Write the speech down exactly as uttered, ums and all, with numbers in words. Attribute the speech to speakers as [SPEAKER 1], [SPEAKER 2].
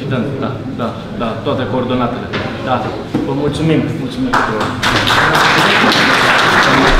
[SPEAKER 1] Da, da, da, da, toate coordonatele. Da, vă mulțumim, mulțumim tuturor.